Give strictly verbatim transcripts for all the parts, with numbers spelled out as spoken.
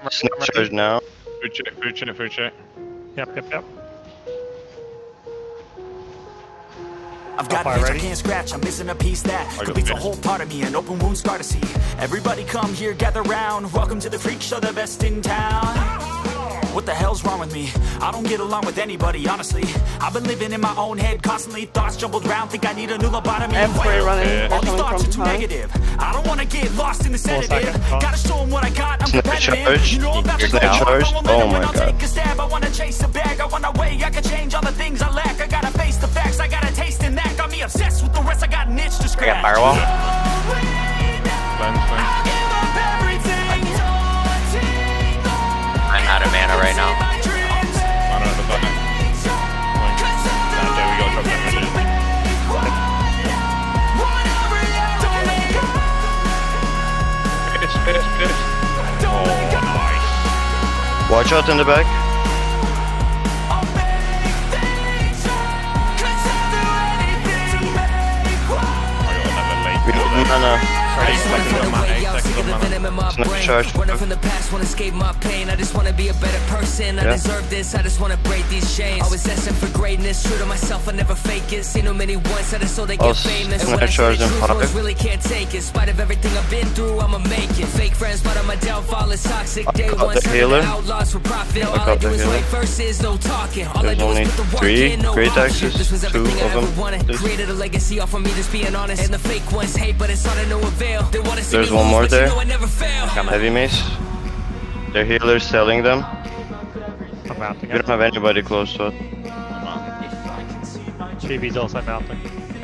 Snap charge now. Food check, food check, food check. Yep, yep, yep. I've got a itch I can't scratch, I'm missing a piece that completes a whole part of me, an open wound scar to see. Everybody come here, gather round. Welcome to the freak show, the best in town. What the hell's wrong with me? I don't get along with anybody, honestly. I've been living in my own head, constantly thoughts jumbled round. Think I need a new lobotomy. Running. All these thoughts are too negative. I don't wanna get lost in the sedative. Gotta show them what I got, I'm competitive. You know I'm about to go out, I won't let them win, I'll take a stab. I wanna chase a bag, I wanna weigh, I can change all the things I lack. I gotta face the facts, I got a taste in that. Got me obsessed with the rest, I got an itch to scratch. I got firewall. Lens, lens. I'm out of mana right now. Mana at the button. Down there, we gotta drop that mid. Fist, fist, fist. Oh, nice. Watch out in the back. Mana. Eight seconds on mana, eight seconds on mana. Snap charge. Running from the past, wanna escape my pain. I just wanna be a better person. I Yeah. deserve this, I just wanna break these chains. Always asking for greatness, true to myself, I never fake it. Seen too many once, I just so they I'll get famous. snap When I charge say the and truth, pop most it. really can't take it. In spite of everything I've been through, I'ma make it. Fake friends, but I'm a downfall, it's toxic. Day got one, the turning healer. to outlaws for profit. All got I the do is healer. wait verses, no talking. All I There's do only is put the work three in, no great option. axes, This was two everything I of ever them. wanted. This- Created a legacy off of me just being honest. And the fake ones hate, but it's all to no avail. They wanna see There's me one lose, more but there. you know I never fail. Heavy mace. Their healer's selling them. I'm mounting We it. don't have anybody close to it. T V's also mounting.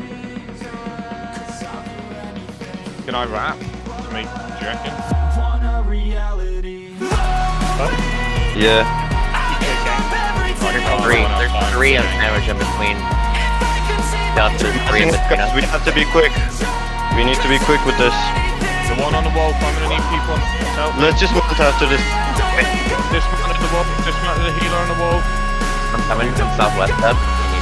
Can I wrap? To make, do you reckon? Yeah. Three. There's three of damage in between. Yeah, there's three in between us. We have to be quick. We need to be quick with this. The one on the wall, I'm gonna need people on the help. Let's just mount after this. Dismount at the wall, dismount at the healer on the wall. I'm coming from southwest side.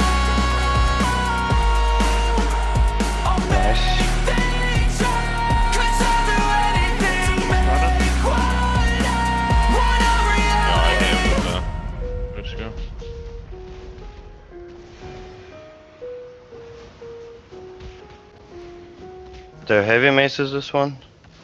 Nice. Yeah, I hit him with the... Let's go. Their heavy mace is this one.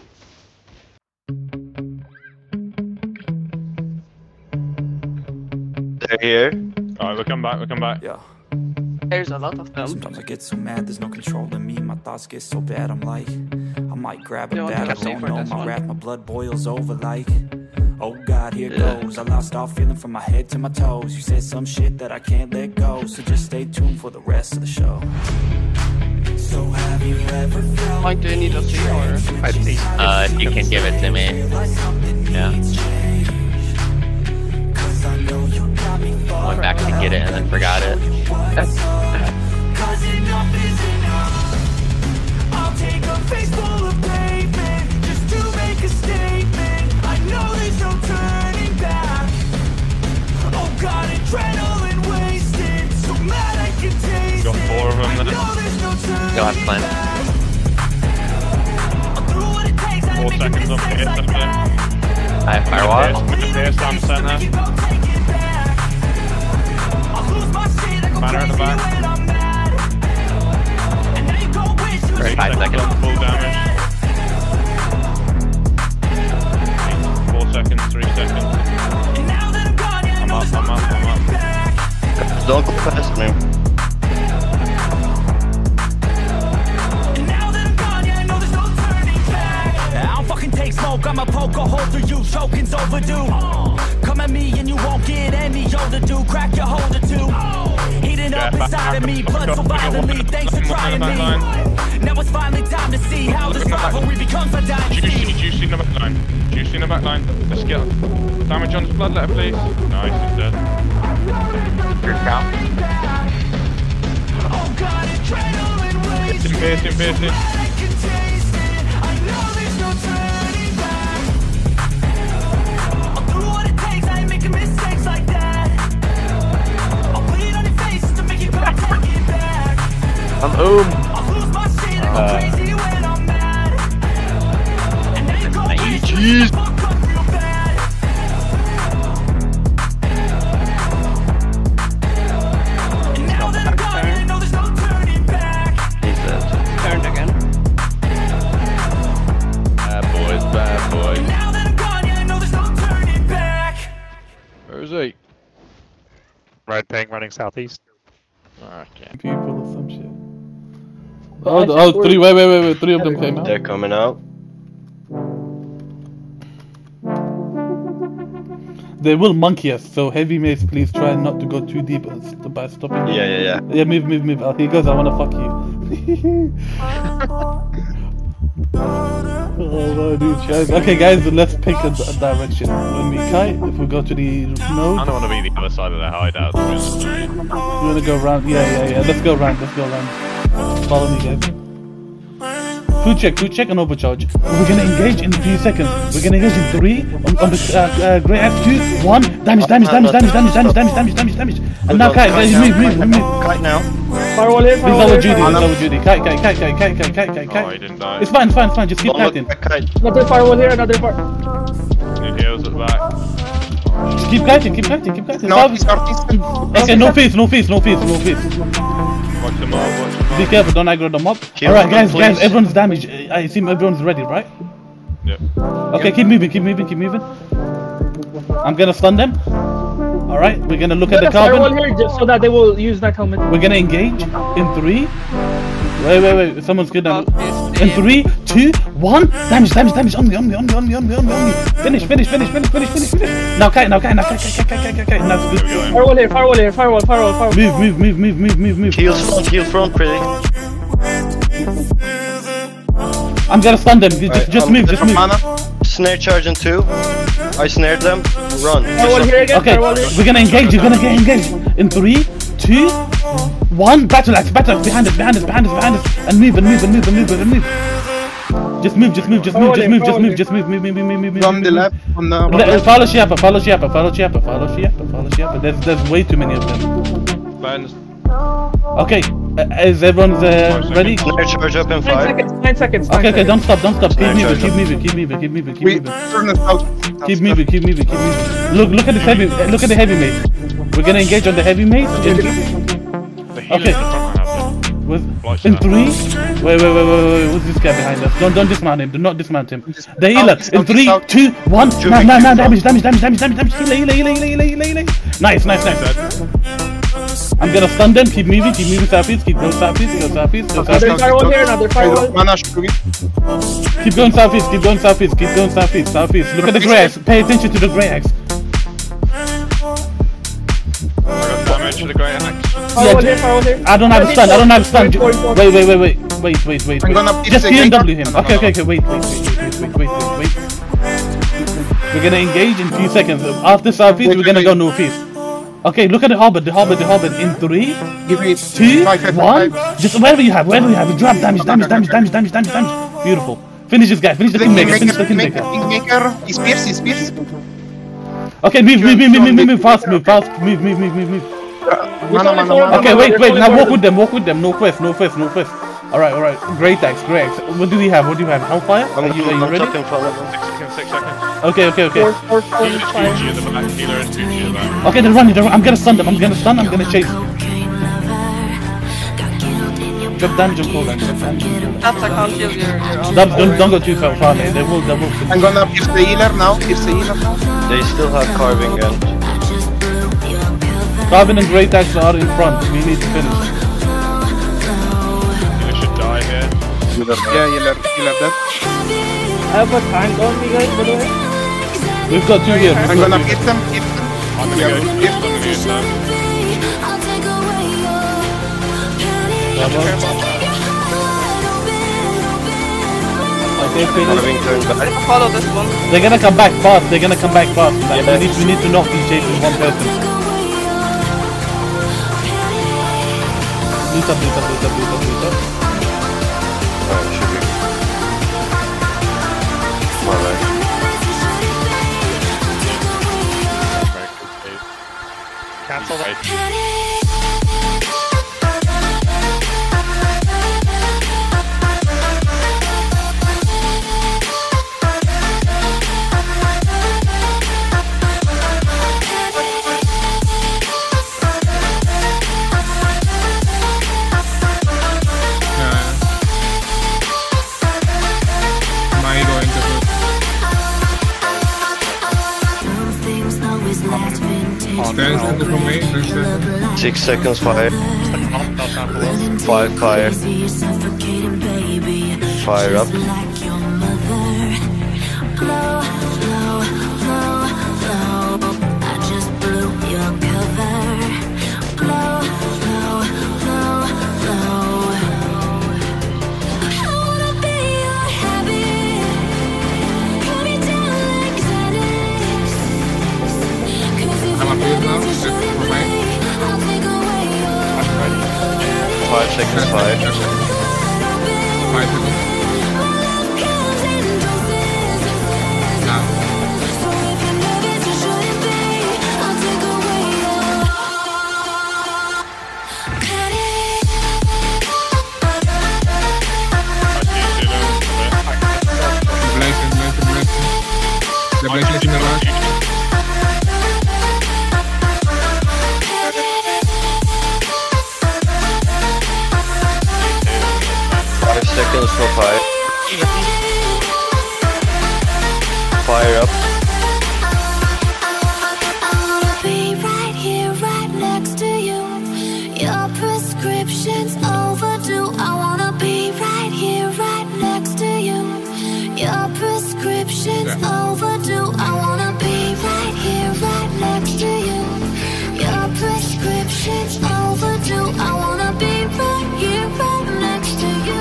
They're here. Alright, we'll come back, we'll come back. Yeah. There's a lot of them. Sometimes I get so mad, there's no control in me. My thoughts get so bad, I'm like, I might grab a Yeah, bat, I I'll don't for know this my one. wrath, my blood boils over like, oh God, here Yeah. goes. I lost all feeling from my head to my toes. You said some shit that I can't let go, so just stay tuned for the rest of the show. So have you ever felt Mike, do you need a C or? I see. Uh, if you can give it to me. Yeah. I went back to get it and then forgot it. I'll take a face full of pavement just to make a statement. I know there's no turning back. Oh God, adrenaline wasted, so mad I can taste Got four of them it. I then. know there's no turning You'll have plenty. back. I'll do what it takes, I Four make seconds on mistakes Pierce, like that's that. I have firewall. Pierce, Pierce down center. Keep on taking back. I'll lose my shit, I go Banner in the crazy back. when I'm mad. And now you go wish you Right, five seconds. Full damage. Four seconds, three seconds. And now that I'm gone, yeah, I I'm know up, there's no I'm up, I'm turning up. back. Don't go past me. And now that I'm gone, yeah, I know there's no turning back. I don't fucking take smoke, I'ma poke a hole through you, choking's overdue. Come at me and you won't get any older, dude. Crack your holder too. Heating up Yeah, inside of me, back, blood back, so back, violently. back, Thanks for back, trying back, me. Now it's finally time to see how this rivalry becomes a Juicy, dynasty. juicy in the back line. Juicy in the back line. Let's get damage on his bloodletter, please. Nice, he's dead. Your count. Oh God, adrenaline Piercing, wasted. piercing, piercing. I can taste it. I know there's no turning back. I'll do what it takes. I ain't making mistakes like that. I'll bleed on your face to make you go take it back. I'm oom. I'll lose my shit. I go Uh. crazy when I'm mad. And now you go Nice. wish you fuck up real bad. Red ping running southeast. Okay. People or some shit. Oh, oh, three. Wait, wait, wait, wait. Three of them came out. They're coming out. They will monkey us, so heavy mace, please try not to go too deep by stopping. Yeah, yeah, yeah. Yeah, move, move, move. Oh, he goes, I wanna fuck you. Oh, dude, guys. Okay, guys, let's pick a, a direction. When we kite, if we go to the node, I don't want to be the other side of the hideout. To be honest. you wanna go around? Yeah, yeah, yeah. Let's go around. Let's go around. Follow me, guys. Food check, food check, and overcharge. We're gonna engage in a few seconds. We're gonna engage in three on, on the uh, uh, Grey Axe two, one. Damage, damage, damage, damage, damage, damage, damage, damage, damage, damage. And now kite, guys, move, move, move, move. Kite now. Firewall here, Please firewall double here. Judy, double Judy. Kite, kite, kite, kite, kite, kite, kite, kite, Oh, he kite. didn't die. It's fine, it's fine, it's fine. Just keep Don't look kiting. at kite. Another firewall here, another fire. Need heals at the back. Just keep kiting, keep kiting, keep kiting. Northeast, northeast. Okay, no face, no face, no face, no face. Watch them up, watch them. Be careful, don't aggro them up. Heal Alright, them, guys, guys, please. everyone's damaged. I assume everyone's ready, right? Yep. Okay, keep moving, keep moving, keep moving. I'm gonna stun them. Alright, we're gonna look at the Another firewall carbon. here, just so that they will use night helmet. We're gonna engage in three. Wait, wait, wait. Someone's good now. In three, two, one. Damage, damage, damage. On me, on me, on me, on me, on me, on me, on me. Finish, finish, finish, finish, finish, finish, finish. Now, kite, now, kite, now, kite, kite, kite, kite, kite, kite. Now, it's good. Firewall here, firewall here, firewall, firewall, firewall. Move, move, move, move, move, move, move. Heal front, heal front, pretty. I'm gonna stun them. Just, just move, just move. Mana. Snare charge in two. I snared them. Run. Firewall here again, Okay, firewall here. we're gonna engage. You're gonna get engaged. In three, two, one. Battle axe, battle axe. Behind us, behind us, behind us, behind us. And move, and move, and move, and move, and move. Just move, just move, just move, just move, just move, just move, move, move, move, move, move. From the left, on the Le- Follow Shiapa, follow Shiapa, follow Shiapa, follow Shiapa, follow Shiapa. There's, there's way too many of them. Burns. Okay, uh, is everyone uh, ready? Snare charge up in Nine five. seconds, nine seconds, nine Okay, okay, seconds. don't stop, don't stop. Keep Sorry, moving, sorry, keep moving, keep moving, keep moving, keep we moving. turn it out. Keep moving, keep moving, keep moving. Look, look at the heavy, look at the heavy mace. We're gonna engage on the heavy mace. In, The healer Okay. in the front have them. with, in three. Wait, wait, wait, wait, wait. What's this guy behind us? Don't, don't dismount him. Do not dismount him. The healer. Out, In out, three, out. two, one. Two Now, big now, now. two Damage, damage, damage, damage, damage, damage. Healer, healer, healer, healer, healer, healer, healer. Nice, nice, nice. I'm gonna stun them. Keep moving, keep moving southeast. Keep going southeast. Go southeast. Go Another southeast. firewall here, another firewall. Mana shooting. Keep going southeast. Keep going southeast. Keep going southeast. Southeast. Look at the grey axe. Pay attention to the grey axe. I got damage to the great axe. Firewall here, firewall here. I don't have a stun. I don't have a stun. Forty, forty, Wait, wait, wait, wait, wait, wait, wait. I'm wait. gonna Just pick P the N W gate. him. No, no, Okay, no. okay, okay. Wait, wait, wait, wait, wait, wait, wait, wait. We're gonna engage in a few seconds. After southeast, Wait, we're gonna wait, go wait. northeast. Okay, look at the harbor, the harbor, the harbor. In three, Give me two, five, five, one. five. Just wherever you have, wherever you have. Drop damage, damage, damage, damage, damage, damage, damage. Beautiful. Finish this guy. Finish the kingmaker. Finish the kingmaker. Kingmaker. He's pierced, he's pierced. Okay, move, move, move, move, move, move, move, fast, move, fast, move, move, move, move, move. Mana, mana, mana. Okay, wait, wait. Now walk with them. Walk with them. No quest, no quest, no quest. All right, all right. Great axe, great axe. What do we have? What do you have? Hellfire? I'm, Are you, are you I'm ready? tucked in front of them. Six seconds, six seconds. Okay, okay, okay. Four, four, four, Healer is five. Gucci at the back. Healer is Gucci at the back. Okay, they're running. They're, I'm gonna stun them. I'm gonna stun. I'm gonna chase. Drop damage on cooldown. Drop damage on cooldown. That's I can't kill your your own. Dubs, don't, don't go too far, far man. They will, they will. I'm gonna pierce the healer now. Pierce the healer now. They still have carving gun. Carbon and Great Axe are in front. We need to finish. Healer should die here. Yeah, healer, healer dead. I have a tank on me, guys, by the way. We've got two here. We've I'm got gonna two. pierce them. Pierce them. I'm gonna go to I'm gonna use that. Okay, finish. Carving turned back. Follow this one. They're gonna come back fast. They're gonna come back fast. Like, we need, we need to knock these chases one person. Loot up, loot up, loot up, loot up, loot up. Alright, should be. More like. Very good save. Cancel that. Right. There's the from me. There's the. Six seconds fire. Five fire. Fire up. Five seconds fire. Five seconds. The blaze is in the rush. Five seconds for fire. Fire up. Be right here, right next to you. Your prescription's overdue. I wanna be right here, right next to you. Your prescription's overdue. I wanna be right here, right next to you. Your prescription's overdue. I wanna be right here, right next to you.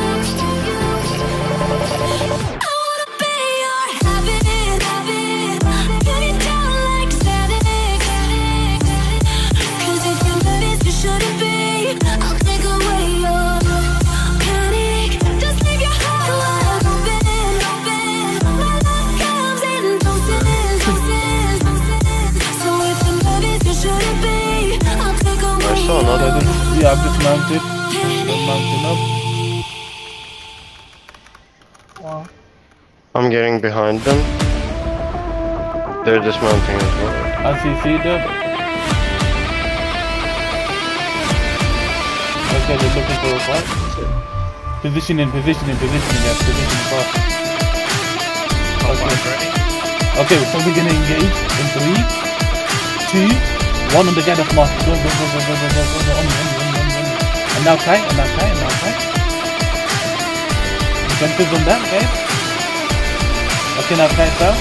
I wanna be your habit, habit. Put it down like static. 'Cause if you're nervous, you shouldn't be. I'll take away your panic. Just leave your heart wide open, open. My love comes in doses, doses, doses. So if you're nervous, you shouldn't be. I'll take away I saw another. Yeah, I've just mounted. I'm mounting up. Wow. I'm getting behind them. They're dismounting as well. I see, see them. Okay, they're looking for a fight. Positioning, positioning, positioning, yeah, positioning fast. Okay. Okay, so we're gonna engage in three, two, one on the guy that's marked. Go, go, go, go, go, go, go, go, go, on, on, on, on, on. And now kite, and now kite, and now kite. Defensive on that, okay? Okay, now kite down.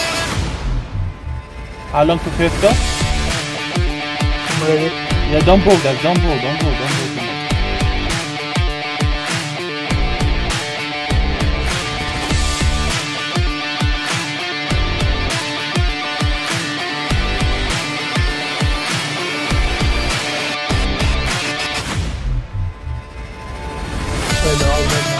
How long to first go? I'm ready. Yeah, don't pull guys, don't pull, don't pull, don't pull too much. Wait, they're all dead now.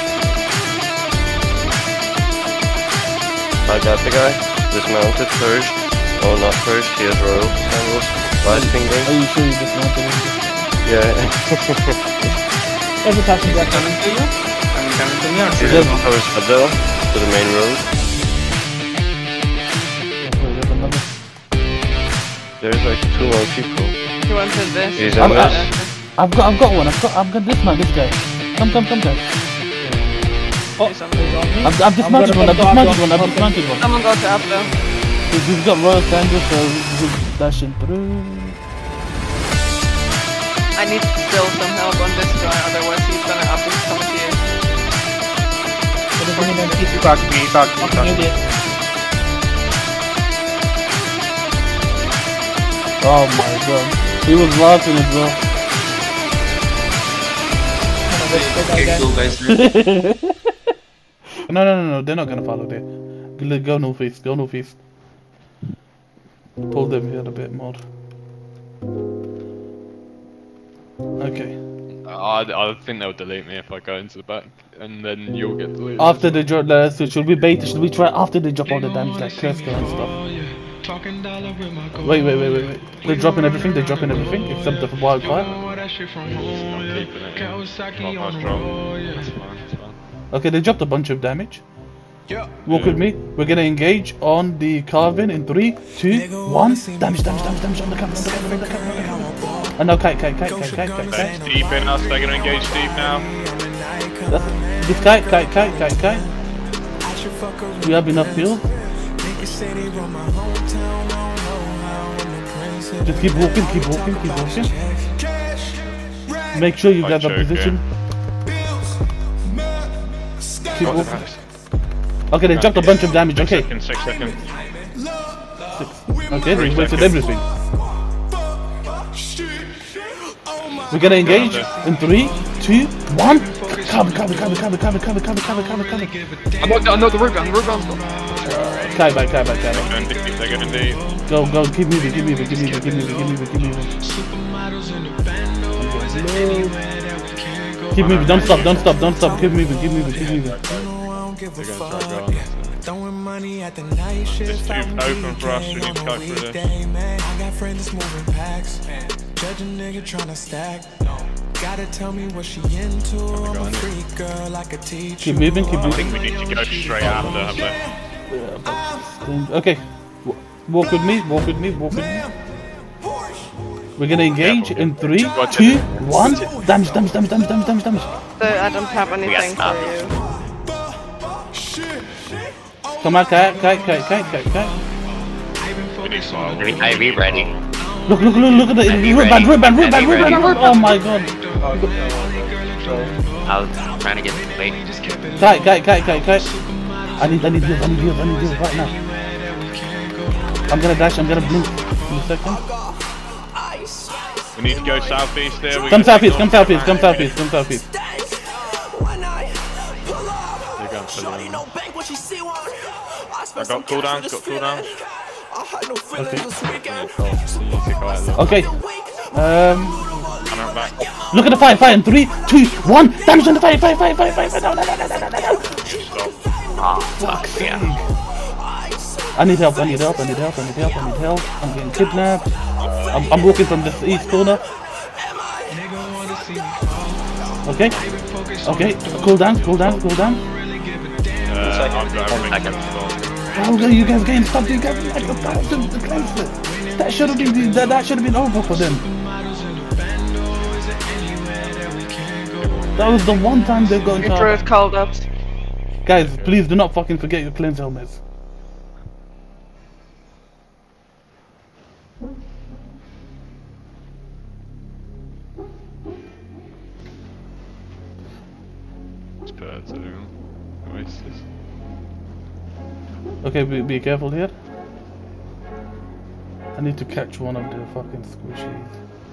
I got the guy. Dismounted first. Oh, not first. He has royal sandals. Light finger. Are you sure you just wanted him? Yeah. Every time you got Coming to you? I'm coming to me or He's should I heading go? towards Adele to the main road. There's like two more people. He went to this. He's I'm- in I'm- this. I've got, I've got one. I've got, I'm gonna dismount this guy. Come, come, come, guys. Oh, he's on me. I've, I've dismounted I'm one. I've gonna dismounted go one. I've up, dismounted one. Someone go to Apple. He's, he's got royal sandals, so he's dashing through. I need still some help on this guy, otherwise he's gonna up and come to you. What is it again? He talked to me, he talked to me, he Fucking talked to me. idiot. Oh my god. He was laughing as well. No, no, no, no. They're not gonna follow there. Go- Go northeast. Go northeast. Pull them here a bit more. Okay. I, I think they'll delete me if I go into the back, and then you'll get deleted. After they drop, uh, so should we bait? Should we try after they drop all the damage like Kerska and stuff? Wait, wait, wait, wait, wait. They're dropping everything. They're dropping everything except the wildfire. I'm keeping it in. Not much drop. That's fine, that's fine. Okay, they dropped a bunch of damage. Walk with me. We're gonna engage on the Carvin in three, two, one. Damage, damage, damage, damage on the camera, on the camera, on the camera, on the camera. And now kite, kite, kite, kite, kite, kite, They're kite. deep in us, they're gonna engage deep now. That's, this kite, kite, kite, kite, kite. We have enough fuel. Just keep walking, keep walking, keep walking. Make sure you get the position. Keep walking. Okay, they dropped a bunch of damage. Okay. Six seconds, six seconds. Okay, they wasted everything. We're gonna engage in three, two, one. Cover, cover, cover, cover, cover, cover, cover, cover, cover, cover. I'm not, I'm not the root gun, the root gun's gone. Kai back, Kai back, Kai back. They're going deep. Go, go, keep moving, keep moving, keep moving, keep moving, keep moving, keep moving. Keep moving, don't stop, don't stop, don't stop, keep moving, keep moving, keep moving. Throwing money at the night shift. It's too open for us, we need to go through this. I got friends moving packs. Judge a nigga trying to stack. Gotta tell me what she into. I'm a freak girl, I could teach. Keep moving, keep I moving. think we need to go straight after, have they? Okay, walk with me, walk with me, walk with me. We're gonna engage in three, two, one. Damage, damage, damage, damage, damage, damage, damage. So I don't have anything for you. Come on, Kai, Kai, Kai, Kai, Kai, Kai. I be ready. Look, look, look, look at the root band, root band, root band, root band, root. Oh my god. I was trying to get the plate. Kai, Kai, Kai, Kai, Kai. I need, I need heals, I need heals, I need heals right now. I'm gonna dash, I'm gonna blink in a second. We need to go southeast there. We Come gotta southeast, take come off. southeast, come southeast, come southeast. I got cooldowns, got cooldowns. Okay. Okay. Um. I'm out back. Look at the fire, fire in three, two, one. Damage on the fire, fire, fire, fire, fire, fire. No, no, no, no, no, no, no. Oh, fuck, yeah. I need help, I need help, I need help, I need help, I need help. I'm getting kidnapped. I'm, I'm walking from this east corner. Okay. Okay. Cool down, cool down, cool down. Uh, I've got everything. How are you guys getting stuck? You guys like the That should have been that, that should have been over for them. That was the one time they've gone. Your druid called up. Guys, please do not fucking forget your cleanse helmets. Spurs, Oasis. Okay, be, be careful here. I need to catch one of the fucking squishies.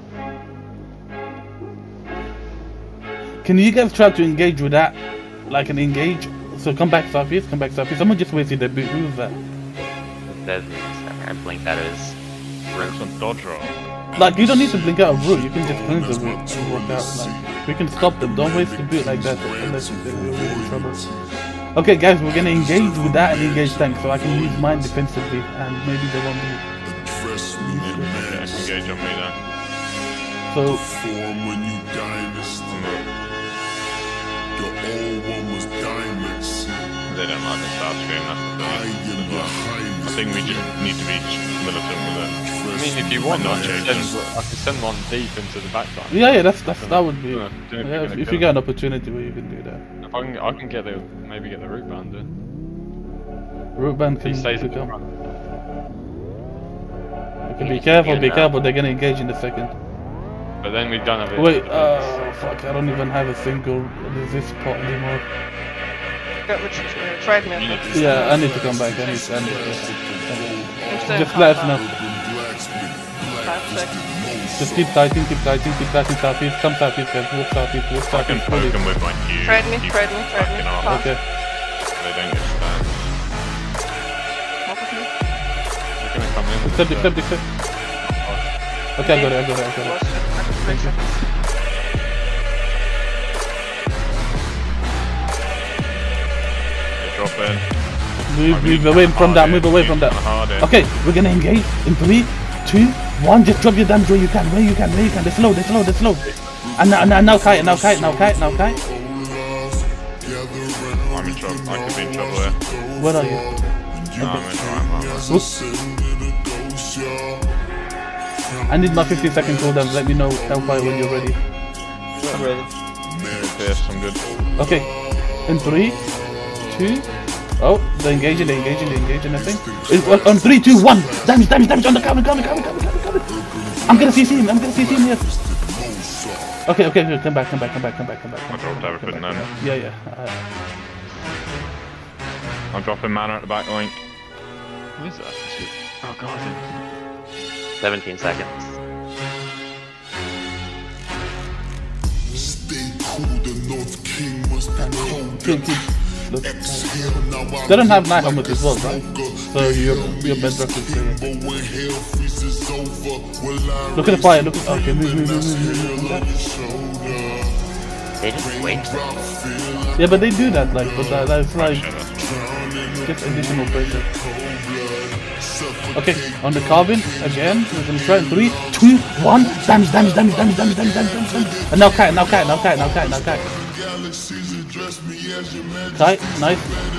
Can you guys try to engage with that? Like an engage? So come back southeast, come back southeast. Someone just wasted their boot. Who is that? That, I blinked out of his room. Some dodge roll. Like, you don't need to blink out a route, you can just cleanse the route and walk out. Like, we can stop them. Don't waste the boot like that unless we're really in trouble. Okay, guys, we're gonna engage with that and engage tank so I can use mine defensively and maybe they won't be. Yeah, engage on me then. So. When you dynasty, your old one was diamonds. They don't like the start screen, that's the thing. I think we just need to be militant with it. I mean, if you want, not I can, chase. send, I can send one deep into the back line. Yeah, yeah, that's that's that would be. Yeah, Yeah, if, if you get an opportunity where you can do that. If I can, I can get the maybe get the root band in. Root band He can stays to at the come. front. You can be careful, be careful. They're gonna engage in a second. But then we don't have it. Wait, oh fuck! I don't even have a single resist pot anymore. Got the uh, treadmill. Yeah, I need to come back. I need to. I need to Instead just of let us know. Five seconds. Just keep tighting, keep tighting, keep tighting southeast. Come southeast, guys. Walk southeast, walk I can southeast. poke Fully. them with my Q. Tread me, keep tread me, tread me. backing off. Fast. Okay. They don't get stunned. Walk with me. They're gonna come in. Accept, accept, accept. Okay, I got it, I got it, I got it. Three seconds. They drop in. Move, move away from that, move away from that. Okay, we're gonna engage in three, two, one. Just drop your damage where you can, where you can, where you can. They're slow, they're slow, they're slow. And now, now, now, kite, now, kite, now, kite, now, kite. I'm in trouble. I could be in trouble here. Where are you? No, I'm in alright, Whoops. I need my fifty second cooldown. Let me know, Hellfire, when you're ready. I'm ready. Yes, I'm good. Okay, in three, two. Oh, they're engaging, they're engaging, they're engaging. I think. It's on, on three, two, one. Damage, damage, damage on the cover, cover, cover, cover, cover, cover. I'm gonna C C him. I'm gonna C C him. Yes. Okay, okay, okay. Come back, come back, come back, come back, come back. I dropped everything then. Yeah, yeah. Uh, I'm dropping mana at the back line. What is that? Oh god. seventeen seconds. King, king. Look. They don't have night helmet as well, right? So your your bedrock is clear. Look at the fire. Look at. Okay, move, move, move, move, move. They just wait. Yeah, but they do that, like, but that, that's like just additional pressure. Okay, on the carbon again. We're gonna try in three, two, one. Damage, damage, damage, damage, damage, damage, damage, damage. And now kite, now kite, now kite, now kite, now kite. Kite, nice.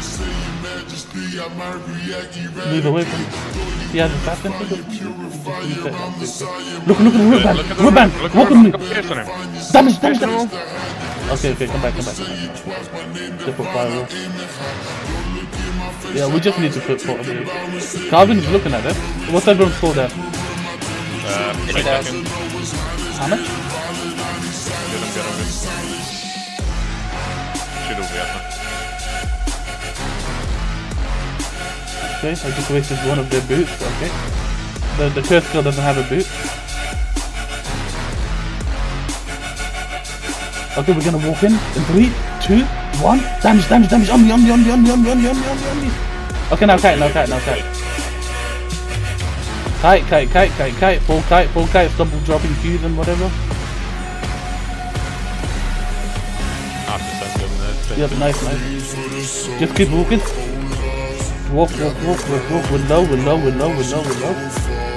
Move away from. He has a fast enter. Look, look at the Ruban, Ruban, walk with me. Damage, damage, damage. Okay, okay, come back, come back. Triple fire. Yeah, we just need to put four. Calvin is looking at it. What's everyone's score there? Uh, eight seconds. How much? Should all be up. Okay, I just wasted one of their boots. Okay. The the curse girl doesn't have a boot. Okay, we're gonna walk in in three, two, one. Damage, damage, damage. On me, on me, on me, on me, on me, on me, on me, on me, on me. Okay, now kite, now kite, now kite. Kite, kite, kite, kite, kite. Full kite, full kite. Double dropping Qs and whatever. Yep, nice, nice. Just keep walking. Walk, walk, walk, walk, walk. We're low, we're low, we're low, we're low, we're low.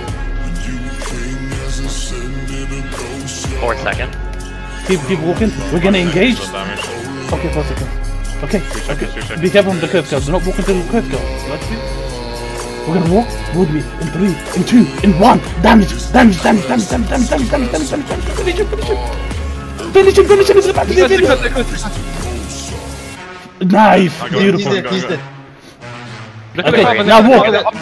Four seconds. Keep, keep walking. We're gonna engage. Okay, four seconds. Okay, okay. Be careful on the curve girl. Do not walk into the curve girl. We're gonna walk. Would be in three, in two, in one. Damage, damage, damage, damage, damage, damage, damage, damage, damage, damage, damage. Finish him, finish him. Finish him, finish him. It's about to be finished. Nice, beautiful. He's dead, he's dead. Okay, now walk.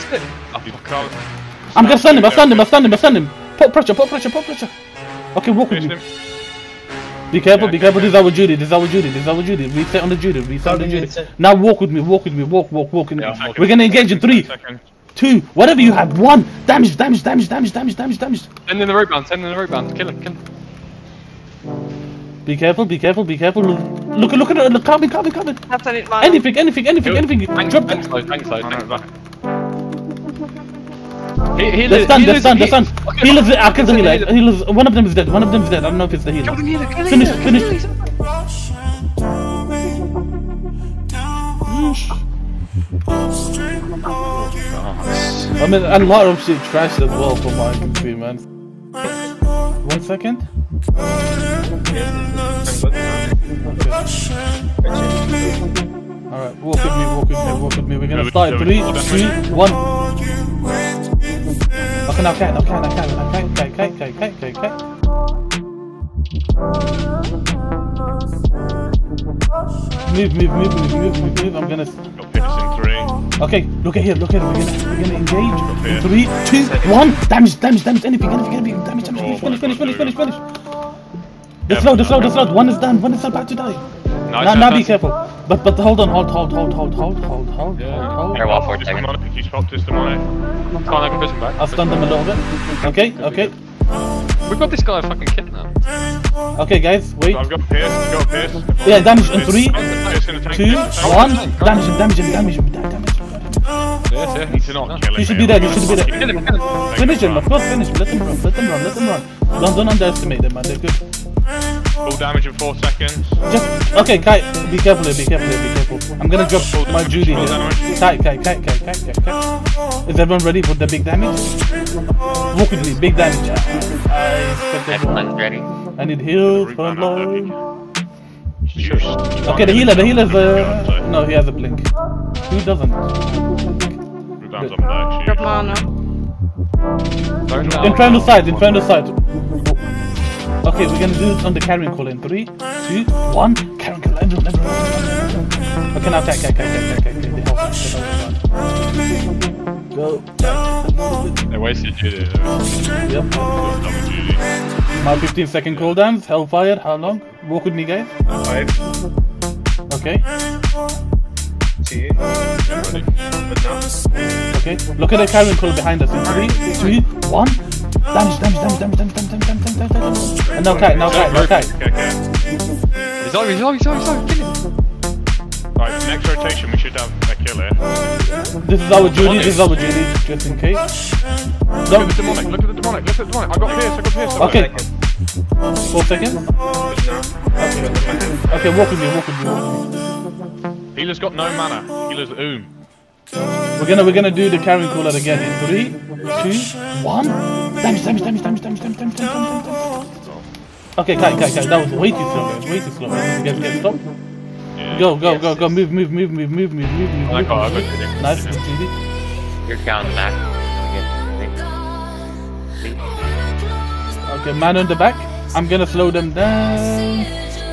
I'm gonna stun him. I stun him. I stun him. I stun him. Put pressure. Put pressure. Put pressure. Okay, walk with me. Be careful, be careful, this is our Judy, this is our Judy, this is our Judy. Reset on the Judy, reset on the Judy. Now walk with me, walk with me, walk, walk, walk. In. Yeah, we're gonna engage in three, two, whatever you have. One, damage, damage, damage, damage, damage, damage, damage. Send in the rope band, send in the rope band, kill him, kill him. Be careful, be careful, be careful. Look, look at it, look, coming, coming, coming. Anything, anything, anything, anything. Drop tank slide, tank slide, tank slide. He, he the stun, the stun, the stun. Healers, I can see healer. Healers, one of them is dead, one of them is dead. I don't know if it's the healer. Finish, finish. I mean, a lot of shit trash as well for my computer, man. One second. Okay. Alright, walk with me, walk with me, walk with me. We're gonna start in three, two, one. Okay, now kite, now kite, now kite, now kite, kite, kite, kite, kite, kite, kite. Move, move, move, move, move, move, move. I'm gonna. Got pitches in three. Okay, look at here, look at it. We're gonna, we're gonna engage. In three, two, one. Damage, damage, damage. Anything, anything, anything. Damage, damage. Finish, finish, finich, finish, finish. The slow, the slow, the slow. One is done. One is about to die. Nice, now, nice, now nice. be careful. But, but hold on, hold, hold, hold, hold, hold, hold, hold, Yeah. hold, Airwall hold. for a second. If you spot this demonic. Can't I can push him back? I'll stun them a little bit. Okay, okay. We've got this guy fucking kidnapped. Okay, guys, wait. I've got Pierce, I've got Pierce. Yeah, damage in three, Pierce in the tank. two, one. Damage him, damage him, damage him, damage him. Yes, yeah. Need to not kill him. He should be dead, he should be dead. Kill him, kill him. Finish him, of course, finish him. Let him run, let him run, let him run. Don't, don't underestimate them, man. They're good. Full damage in four seconds. Just, okay, Kite, be careful here, be careful here, be careful. I'm gonna drop my Judy here. Kite, Kite, Kite, Kite, Kite, Kite, Kite. Is everyone ready for the big damage? Walk with me, big damage. I expect everyone. Ready. I need heal, front line. Okay, the healer, the healer's uh... no, he has a blink. Who doesn't? Rebounds on back. Drop mana. Infernal side, infernal side. Okay, we're gonna do it on the carrying call in three, two, one. Carrying call, everyone, everyone, everyone. Okay, now attack, attack, attack, attack, attack, attack. The health, the health. Go. They wasted Judy. Yep. My fifteen second cooldowns. Hellfire. How long? Walk with me, guys. Five. Okay. Two. Okay. Look at the carrying call behind us. In three, two, one. Damage, damage, damage, damage, damage, damage, damage, damage, damage, damage. And now kite, now kite, now kite. Okay, okay. He's over, he's over, he's over, he's over, kill him. Right, next rotation we should have a kill here. This is our Judy, this is our Judy, just in case. Look at the demonic, look at the demonic, look at the demonic. I got Pierce, I got Pierce. Okay. Four seconds. Okay. Okay, walk with me, walk with me, walk with me. Healer's got no mana. Healer's oom. We're gonna we're gonna do the carrying cooler again in three, two, one. Damage, damage, damage, damage, damage, damage, damage, damage, damage. Okay, kite, kite, kite. That was way too slow, guys. Way too slow. Get, get stop. Yeah. Go, go, go, go. Move, move, move, move, move, move, move, move. I got, I got Judy. Nice, good Judy. You're counting back. Okay, man on the back. I'm gonna slow them down.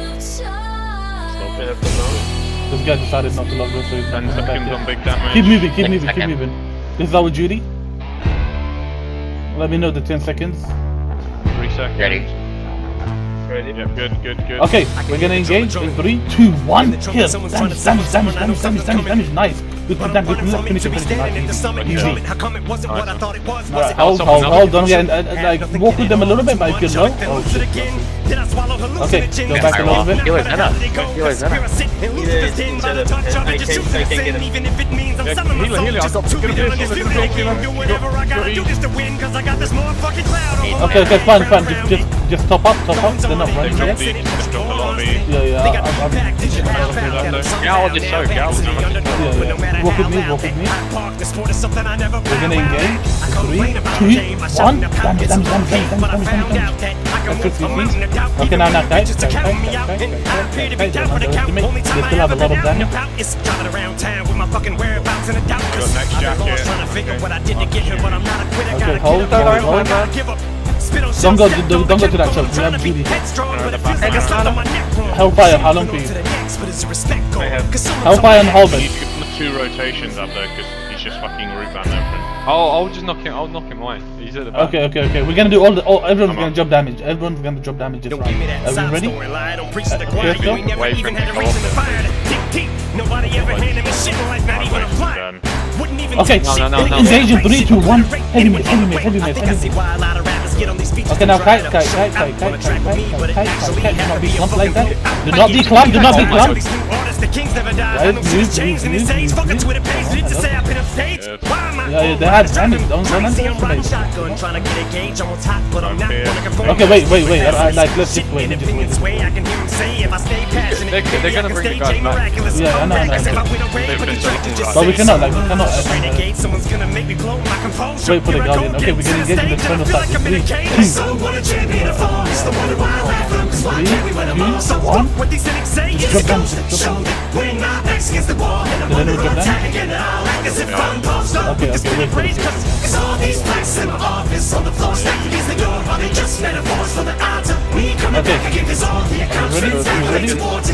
This guy decided not to log us, so he's not ten coming back seconds yet. on big damage. Keep moving, keep Six moving, keep seconds. moving. This is our Judy. Let me know the ten seconds. Three seconds. Ready. Ready? Yeah, good, good, good. Okay, we're gonna engage in three, two, one. Kill. Damage, damage, damage, damage, damage, damage, damage. Nice. Good, good, damage. Good, good, finish it, finish it. Nice, easy. Easy. Alright, hold, hold, hold. Don't get uh, uh, like walk with them a little bit, but if you know. Oh, shit. Okay, go back a little bit. Healer's enough. Healer's enough. I can't, I can't get him. Yeah, healer, healer. I've got good Pierce, healer, good Pierce, healer. Okay, okay, fine, fine. Just, just, just top up, top up. They're not They've running dropped yet. the, they've dropped a lot of E. Yeah, yeah. I'm, I'm, Gal just so, Gal was yeah, yeah. Walk with me, walk with me. We're gonna engage. Three, two, one. Damage, damage, damage, damage, damage, damage, damage. That's good, please. Okay, now, now, kite, kite, kite, kite, kite, kite, kite, kite. Don't underestimate. They still have a lot of damage. Got next jacket. Okay, hold, hold, hold. Don't go, don't, don't go to that choke. We have Judy. Hellfire, how long for you? Hellfire and Halberd. He's got two rotations up there because he's just fucking root band everything. I'll, I'll just knock him, I'll knock him away. He's at the back. Okay, okay, okay. We're gonna do all the. Oh, everyone's gonna drop damage. Everyone's gonna drop damage this round. Are we ready? Uh, okay, so. Wait for him to come off them. Okay, No, no, no, no. engage in three, two, one. Heavy mate, heavy mate, heavy mate, heavy mate. Okay, now kite, kite, kite, kite, kite, kite, kite, kite, kite, kite. Do not be clumped like that. Do not be clumped. Do not be clumped. Right, move, move, move, move, move. Yeah, yeah, they had damage. Don't, don't underestimate. Okay, wait, wait, wait. I, I, like, let's just wait. Let's just wait. They're, they're gonna bring the guys back. Yeah, I know, I know. They've been so cool. But we cannot, like, we cannot. Uh, wait for the Guardian. Okay, we're gonna engage in the Eternal Sight. Three, two, three, two, one. Drop down, drop down. Did anyone drop down? Okay, okay, wait for it. Okay. Are you ready? Are you ready?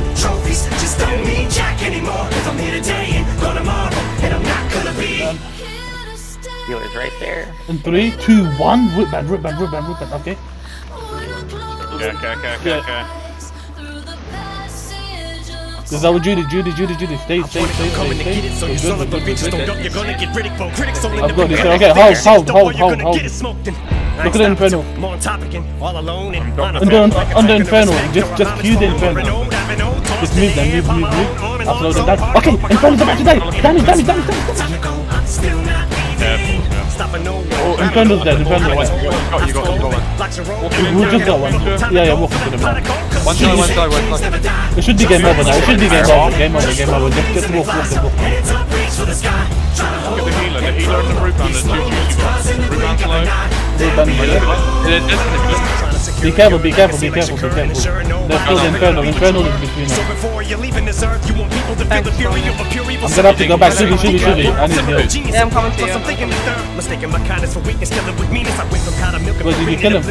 Healer's right there. In three, two, one. Whip band, whip band, whip band, whip band. Okay. Okay, okay, okay, okay, okay. This is our Judy, Judy, Judy, Judy. Stay, stay, stay, stay, stay. We're good, we're good, we're good. I've got this. Okay, hold, hold, hold, hold, hold. Look at the Inferno. Under, under Inferno. Just, just cue the Inferno. Just move them, move, move, move. Upload them down. Okay, Inferno's about to die. Damage, damage, damage, damage. Oh, Inferno's dead, Inferno's dead. You got, you got, you got one. We just got one. Yeah, yeah, walk into the man. One die, one die, one die. It should be game over now. It should be game over. Game over, game over. Just, just walk, walk, walk. Look at the healer, the healer and the root band, the two juicy ones. Root band's low. Root band, yeah. Be careful, be careful, be careful, be careful. There's still the Inferno. Inferno is between us. I'm gonna have to go back. Shooty, shooty, shooty. I need heal. Yeah, I'm coming to you. Wait, did you kill him?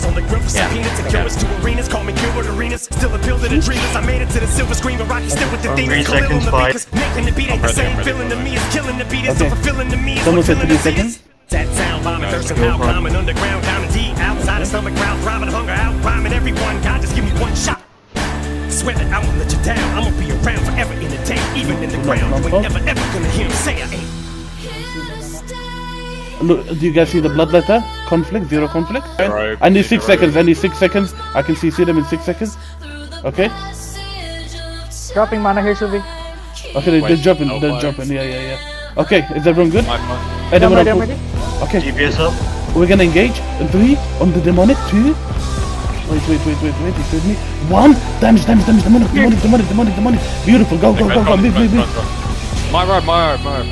Three seconds, five. Okay. Someone said three seconds. thirst and how climbing underground, down and deep, outside of stomach ground, thriving hunger out, rhyming everyone. God, just give me one shot. Swear that I won't let you down. I'm gonna be around forever in the day, even in the ground. You ain't ever, ever gonna hear me say I ain't. Look, do you guys see the bloodletter? Conflict, zero conflict. Right. I need six seconds. I need six seconds. I can see see them in six seconds. Okay. Dropping mana here, Sylvie. Okay, they, they're jumping. no They're fire. jumping. Yeah, yeah, yeah. Okay, is everyone good? I'm fine. Anyone I'm ready, I'm else? ready. Okay. G P S up. We're gonna engage in three on the demonic. Two. Wait, wait, wait, wait, wait. You heard me? One. Damage, damage, damage. Demonic, demonic, demonic, demonic, demonic. Beautiful. Go, go, go, go. Move, move, move. My road, my road, my road.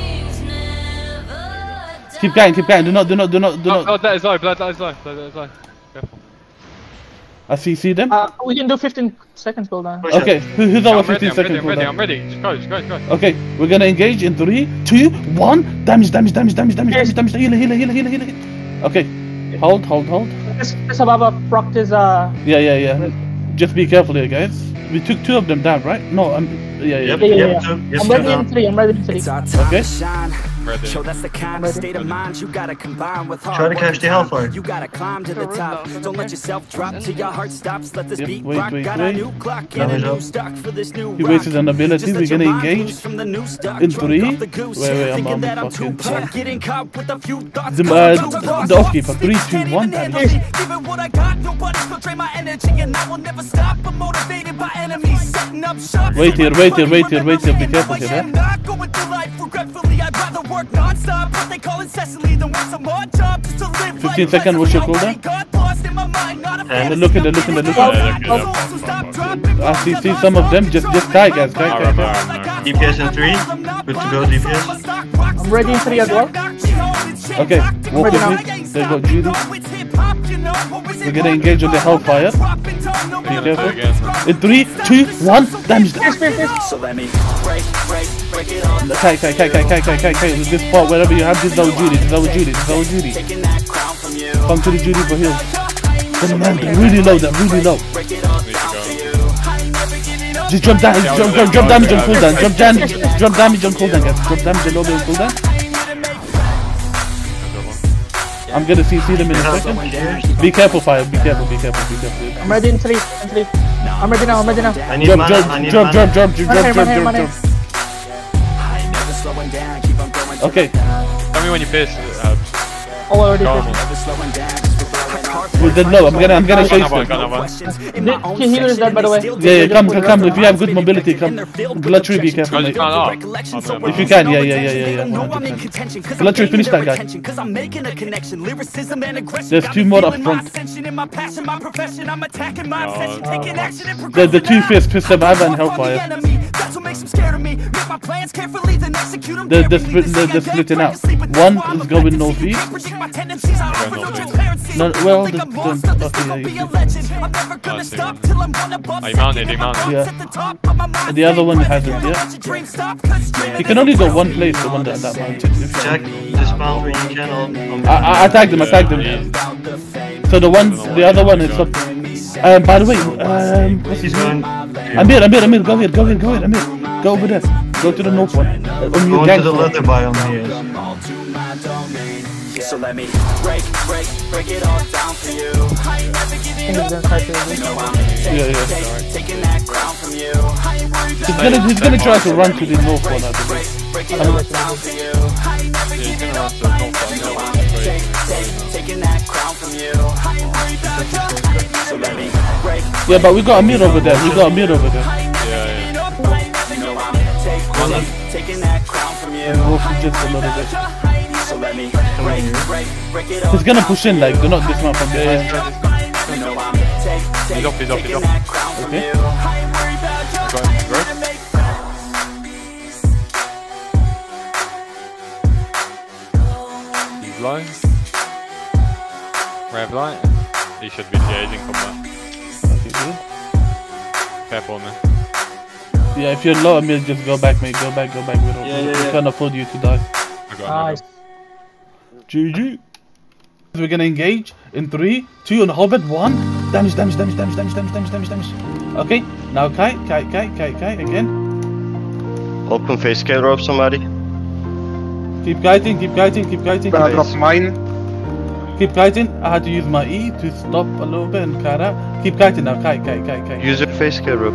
Keep going, keep going. Do not, do not, do not, do not. Blood, that is low, blood, that is low, blood, that is low. Careful. I see, see them. Uh, we can do fifteen seconds cooldown. Okay, who, who's I'm our ready, fifteen I'm ready, seconds I'm ready, cooldown? I'm ready. Just go, just go, just go. Okay, we're gonna engage in three, two, one. Damage, damage, damage, damage, damage, damage, damage. Healer, healer, healer, healer, healer. Okay, hold, hold, hold. This, this Ababa proc is uh. Yeah, yeah, yeah. Just be careful here, guys. We took two of them down, right? No, I'm. Yeah, yeah. Yep, Yeah, yeah, yep, yeah. two, yep, I'm two ready down. in three. I'm ready in three. It's our time Okay. to shine. Ready. Yo, that's the kind of state of mind you gotta combine with hard Try to work catch and the time. Hellfire. You gotta climb to the top. Don't let yourself drop till your heart stops. Let this Yep, beat wait, rock. wait, Got wait. a new clock and a Damage new up. stock for this new He rock. wasted an ability. Just We're let your gonna mind engage loose from the new stock. in Drunk three. off the goose. Wait, wait, I'm Thinking on that I'm too fucking. bad. Getting caught with a few thoughts. The, 'cause uh, I'm too lost. the offkeeper. Three, two, one. Can't even Damage. handle it. Give it what I got. Nobody's gonna drain my energy, and I will never stop. I'm motivated by enemies, setting up shop. Wait here, wait here, wait here, wait here. Be careful here, I am not going through life regretfully. I'd rather work non-stop. What they call incessantly than work some odd job just to live fifteen seconds, what's your cooldown? And they're looking, they're looking, they're looking. I see, see some of them. Just, just die, guys. Die, die, die. D P S in three. Good to go, D P S. I'm ready in three as well. Okay, walk with me. They got Judy. We're gonna engage on the Hellfire. Be careful. In three, two, one. Damage. So let me break, break, break it all. Okay, okay, okay, okay, okay, okay, okay. With this part, wherever you have this, our Judy, this our Judy, this our Judy. Come to the Judy for heal. But man, they're really low, they're really low. Just drop damage, drop, drop, drop damage on cooldown. Drop damage, drop damage on cooldown, guys. Drop damage a little bit on cooldown. I'm gonna see, see them in a second. Be careful, fire. Be careful, be careful, be careful. I'm ready in three. In three. I'm ready now. I'm ready now. I need Drop, mana, I drop, need drop, mana. drop, drop, drop, drop, Money, drop, money, drop, money. drop. Okay, Tell me when you piss. Uh, Oh, already. normal. we're dead low. I'm gonna, I'm gonna Got chase another one, them. got another one. The healer is dead, by the way. Yeah, yeah, come, come, come. If you have good mobility, come. Gluttry, be careful, Guys, you mate. can't up. If you can, yeah, yeah, yeah, yeah, yeah. one hundred percent. Gluttry, finish that guy. There's two more up front. The, the two fierce Pistol Baba and Hellfire. They're, they're, split, they're, they're splitting out. One is going northeast. No, well, the, the, okay, yeah, you see. Oh, you mounted, you mounted. Yeah. And the other one hasn't, yeah. You can only go one place, the one that, that mounted. If Check, dismount when you can. On, on I, I, I tagged him, I tagged him. So the one, the other one is up. Um, by the way, um, what's his He's name? going. Amir, Amir, Amir, go ahead, go ahead, go ahead, Amir. Go over there. Go to the north one. Uh, on your Go gang into the side. leather biome he is. So let me break, break, break it all down for you. I ain't never giving up. You know I'm Yeah, yeah. taking that crown from you. I ain't worried He's gonna, he's gonna try to run to the north one, I believe. break it all down for you. I ain't never giving up. You know I'm take, take, taking that crown from you. I ain't worried about you. So let me break. Yeah, but we got Amir over there. We got Amir over there. Yeah, yeah. You know I'm take, take, taking that crown from you. And Wolf is just a little bit. So let me break, break, break it all. He's gonna push in, like, do not dismount from behind. You know I'm take, take, He's off, he's off, he's taking off. that crown from Okay. you. I ain't worried about you. Go ahead, go. He's low. Rev light. He should be engaging from that. Okay, good. Careful, man. Yeah, if you're low, Amir, just go back, mate. Go back, go back. We don't, Yeah, yeah, we yeah. can't afford you to die. I got Nice. another. G G. We're gonna engage in three, two on the Hobbit, one. Damage, damage, damage, damage, damage, damage, damage, damage, damage. Okay, now Kai, Kai, Kai, Kai, Kai again. Open face scaler up somebody. Keep kiting, keep kiting, keep kiting. Gonna Keep drop mine. Keep kiting. I had to use my E to stop a little bit and kite out. Keep kiting now. Kite, kite, kite, kite. Use your face gear, Rob.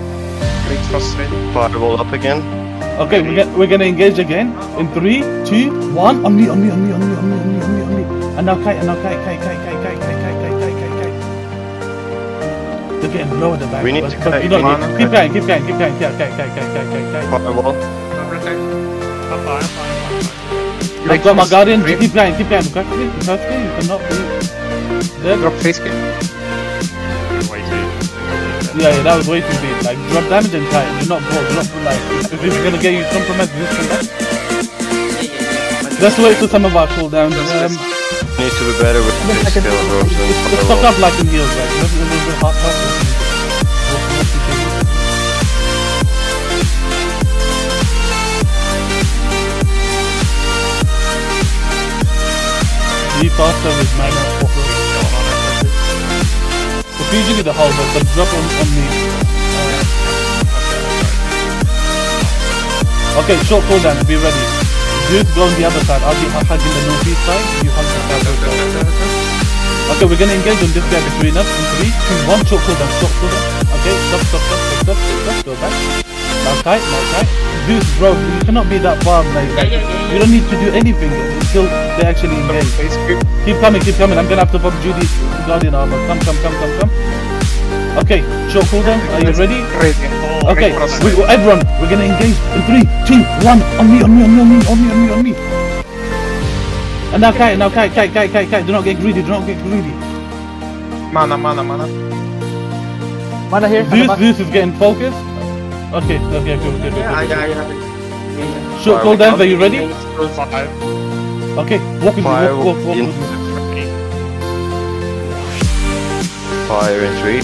Fireball up again. Okay, we're gonna, we're gonna engage again in three, two, one. On me, on me, on me, on me, on me, on me, on me, on me. And now kite, and now kite, kite, kite, kite, kite, kite, kite, kite, kite, kite, kite. They're getting low at the back. We need but, to but kite. you know, keep kiting, keep kiting, keep kiting, kite, kite, kite, kite, kite, kite, kite. Fireball. I've got my guardian. Keep kiting, keep kiting. Practically, practically, you cannot be there. Drop face kick. Yeah, yeah, that was way too big. Like, drop damage and kite. Do not go, do not go, like, if it's gonna get you compromised, this and that. Let's wait for some of our cooldowns. Um, Need to be better with face skill, bro. Let's stock up like in heals, like, a little bit hot, hot. Be faster with minor offering. It's usually the hull, but drop on, on me. Okay, short cooldown, be ready. Dude, go on the other side. I'll be hugging the northeast side. You hug the southwest side. Okay, we're gonna engage on this guy between us. In three, two, one, short cooldown, short cooldown. Okay, stop, stop, stop, stop, stop, stop, go back. Now tight, now tight. Dude, bro, you cannot be that far. Like, like, you don't need to do anything until they actually engage. Keep coming, keep coming. I'm gonna have to pop Judy's Guardian armor. Come, come, come, come, come. Okay, short cooldown. Are you ready? Okay, we, everyone, we're gonna engage in three, two, one. On me, on me, on me, on me, on me, on me, on me. And now kite, now kite, kite, kite, kite, kite. Do not get greedy, do not get greedy. Mana, mana, mana. Mana here. This, this is getting focused. Okay, okay, good, good, good. Yeah, good, yeah, good. yeah. Short cooldowns, are you ready? Five. Okay, walk with me, Fire walk, walk, walk in. with me. Fire in three.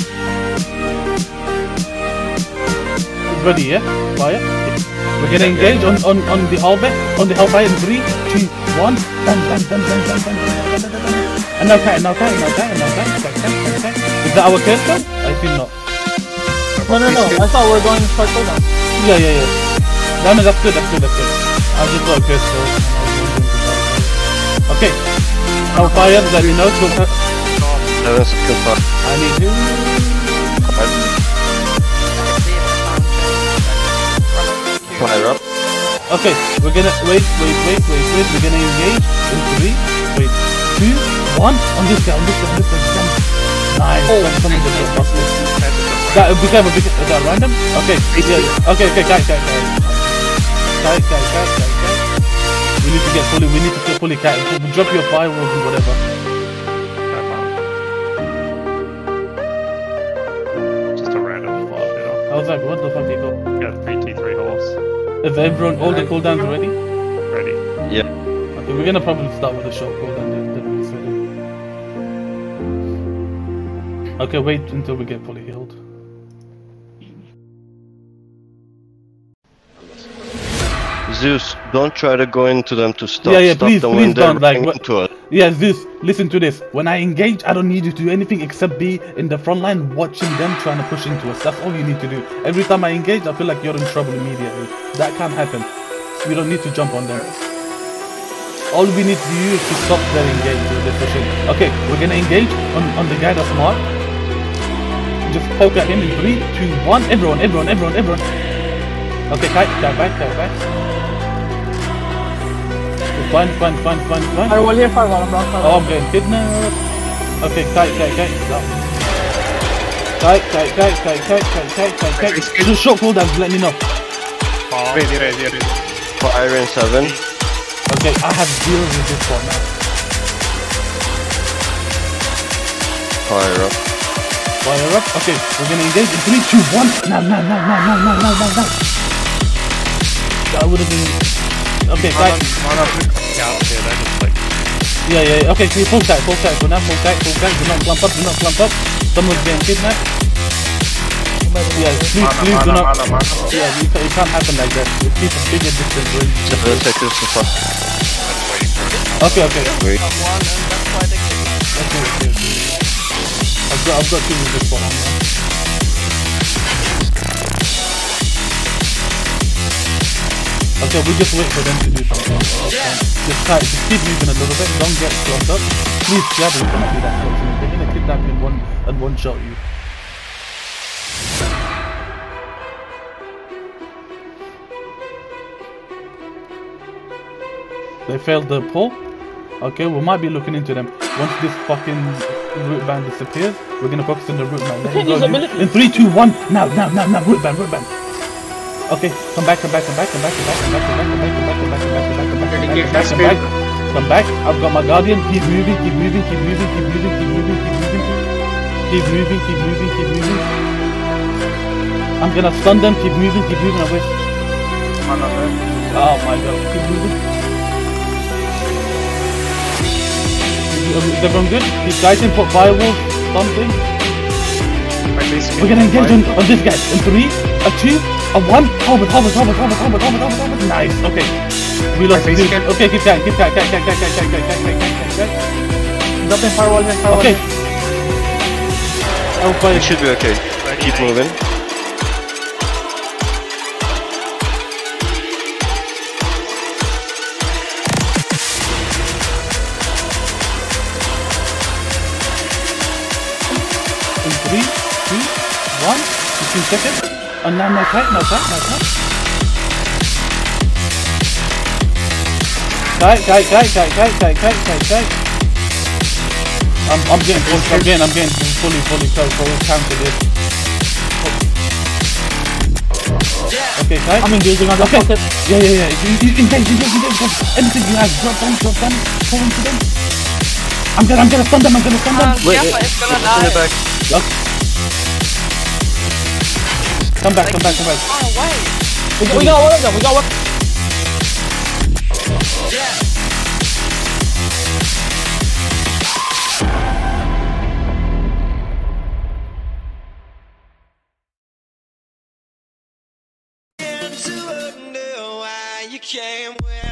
Ready, yeah? Fire. We're gonna engage on, on, on the halberd, on the halberd in three, two, one. Dun, dun, dun, dun, dun, dun, dun, dun, dun. And now kite, now kite, now kite, now kite, kite, kite, kite. Is that our curse? I think not. No, no, no. I thought we were going to start cooldown. Yeah, yeah, yeah. Damn it, that's good, that's good, that's good. I'll just go curse first. Okay. Now fire, let me know. Seven seconds fire. I need you. Fire up. Okay, we're gonna wait, wait, wait, wait, wait. We're gonna engage in three, wait, two, one. On this guy, on this guy, on this guy. Nice. Oh, something to do. That be careful, be careful. Is that random? Okay, yeah, yeah. Okay, okay, kite, kite, kite. Kite, kite, kite, kite, kite. We need to get fully, we need to get fully kite. Drop your firewalls and whatever. Just a random flash, you know. I was like, what the fuck you got? Got three T three horse. Is everyone, all the cooldowns ready? Ready. Yeah. Okay, we're gonna probably start with a short cooldown then, then we set it. Okay, wait until we get fully healed. Zeus, don't try to go into them to stop. Yeah, yeah, stop please, them please when they're don't. Like, running what, into us. yeah, Zeus, listen to this. When I engage, I don't need you to do anything except be in the front line watching them trying to push into us. That's all you need to do. Every time I engage, I feel like you're in trouble immediately. That can't happen. We don't need to jump on them. All we need to do is to stop their engage with their pushing. Okay, we're gonna engage on, on the guy that's marked. Just poke at him in three, two, one. Everyone, everyone, everyone, everyone. Okay, kite, kite back, kite back. Fine, fine, fine, fine, fine. Firewall here, firewall, I'm wrong, firewall. Oh, I'm getting kidnapped. Okay, kite, kite, kite. No. Kite, kite, kite, kite, kite, kite, kite, kite, kite. Just short cooldowns, let me know. Ready, ready, ready. Fire in seven. Okay, I have zero with this one now. Fire up. Fire up. Okay, we're gonna engage in three, two, one. Now, now, now, now, now, now, now, now, now. That would have been. Okay, kite. Yeah, yeah, yeah. Okay, so full kite, full kite. So now full kite, full kite. Do not clump up, do not clump up. Someone's getting kidnapped. Yeah, please, please do not. Yeah, you, it can't happen like that. You keep a bigger distance range. Seven seconds to fire. Okay, okay. Wait. Okay, okay, okay. I've got, I've got two with this one. Okay, Okay, we just wait for them to do something. Just try, just keep moving a little bit. Don't get close up. Please, Jabba, you cannot be that close. They're gonna kidnap you and one and one shot you. They failed the pull. Okay, we might be looking into them. Once this fucking root band disappears, we're gonna focus on the root band. Let him go. In three, two, one. Now, now, now, now. Root band, root band. Okay, come back, come back, come back, come back, come back, come back, come back, come back, come back, come back, come back, come back, come back, come back, come back, come back. I've got my guardian. Keep moving, keep moving, keep moving, keep moving, keep moving, keep moving, keep moving, keep moving, keep moving. I'm gonna stun them. Keep moving, keep moving. I wish. Oh my god, keep moving. Is everyone good? Keep guiding, put firewalls, something. We're gonna engage on, on this guy. In three, a two, a one. Hold it, hold it, hold it, hold it, hold it, hold it, hold it, hold it. Nice. Okay. We lost this. Okay, keep going, keep going, keep going, keep going, keep going, keep going, keep going. Dropping firewall here, firewall. Okay. It should be okay. Keep moving. Three, two, one, fifteen seconds. And now, no tight, no tight, no tight. Tight, tight, tight, tight, tight, tight, tight, tight, tight. I'm, I'm getting full, I'm getting, I'm getting fully, fully close, so we'll counter this. Okay, tight. I'm engaging on the okay. pocket. Yeah, yeah, yeah. You, you, engage, engage, engage, engage. Anything you have, drop down, drop down, pull into them. I'm gonna, I'm gonna stun them, I'm gonna stun them. Uh, wait, Jaffa wait. is gonna die. Okay. Come back, come back, come back. Oh, wait. We, we got one of them, we got one. You came with